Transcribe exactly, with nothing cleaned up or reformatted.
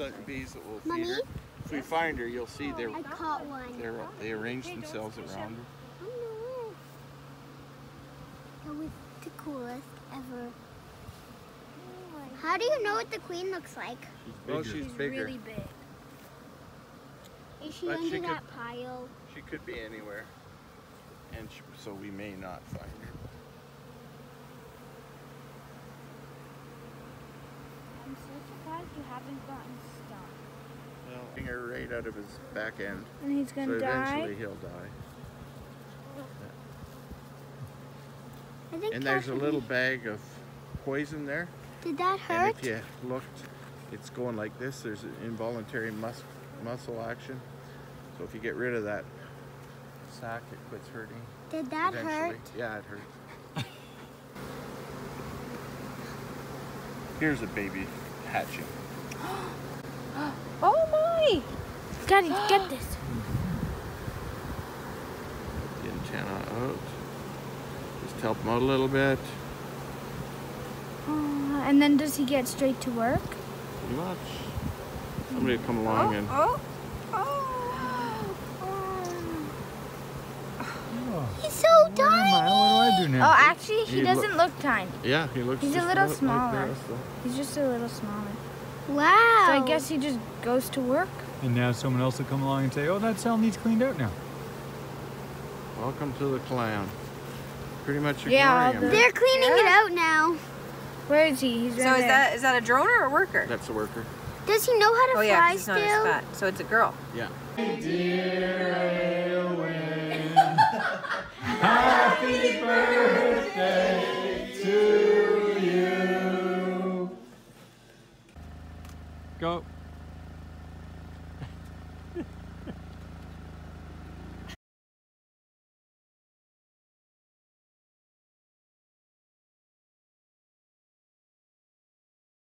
that bees that will feed Mommy? her. If we find her, you'll see they're, I caught one. they're they arrange themselves around her. I know. That was the coolest ever. How do you know what the queen looks like? She's bigger. Oh, she's, she's bigger. really big. Is she But under she that could- pile? She could be anywhere, and she, so we may not find her. I'm so surprised you haven't gotten stuck. Well, getting her right out of his back end. And he's gonna so die? eventually he'll die. I think And there's a Catherine- little bag of poison there. Did that And hurt? if you looked, it's going like this. There's an involuntary mus muscle action. So if you get rid of that sac, it quits hurting. Did that eventually. hurt? Yeah, it hurts. Here's a baby hatching. Oh my! Daddy, get this. The antenna out. Just help him out a little bit. Oh, and then does he get straight to work? Pretty much. Somebody will come along and Oh, He's so What am I? tiny. What do I do oh, now? actually, he He doesn't lo- look tiny. yeah, he looks. He's a just little about smaller. Like this, though. He's just a little smaller. Wow. So I guess he just goes to work. And now someone else will come along and say, oh, that cell needs cleaned out now. Welcome to the clan. Pretty much ignoring Yeah, him. the- They're cleaning it out now. Where is he? He's right So there. is that is that a droner or a worker? That's a worker. Does he know how to Oh yeah, fly 'cause it's not as still? fat. So it's a girl. Yeah. Dear Aylwin,